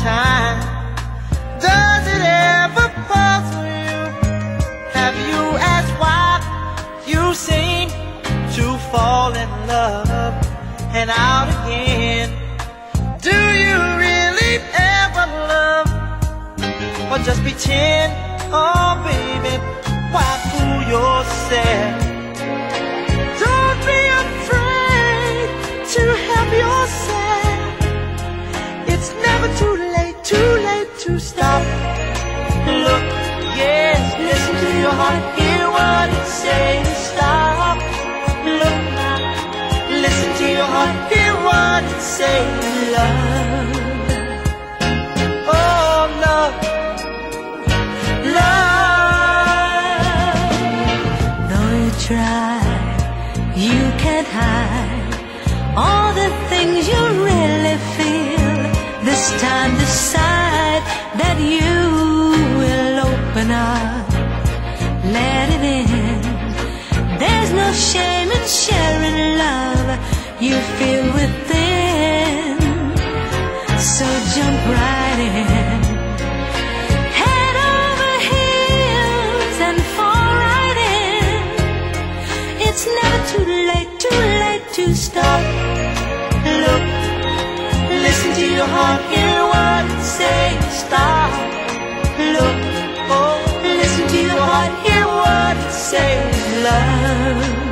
time. Does it ever puzzle you? Have you asked why you seem to fall in love and out again? Do you really ever love, or just pretend? Oh baby, why fool yourself? Don't be afraid to help yourself. It's never too late to stop. Look, yes, listen to your heart, hear what it says. Stop. Look now, listen to your heart, hear what it says. Love, oh love, love. Though you try, you can't hide all the things you really feel. This time decide that you will open up, let it in. There's no shame in sharing love you feel within. So jump right in, head over heels and fall right in. It's never too late to stop. Look, listen to your heart, hear what it says. Stop. Look, oh, listen to your heart, hear what it says. Love.